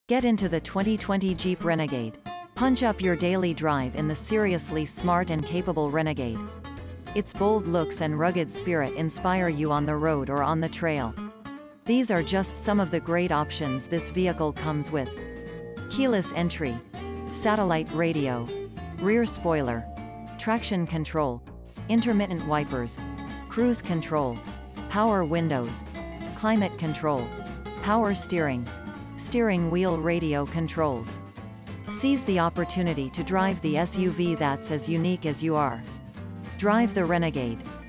Get into the 2020 Jeep Renegade. Punch up your daily drive in the seriously smart and capable Renegade. Its bold looks and rugged spirit inspire you on the road or on the trail. These are just some of the great options this vehicle comes with: keyless entry, satellite radio, rear spoiler, traction control, intermittent wipers, cruise control, power windows, climate control, power steering, steering wheel radio controls. Seize the opportunity to drive the SUV that's as unique as you are. Drive the Renegade.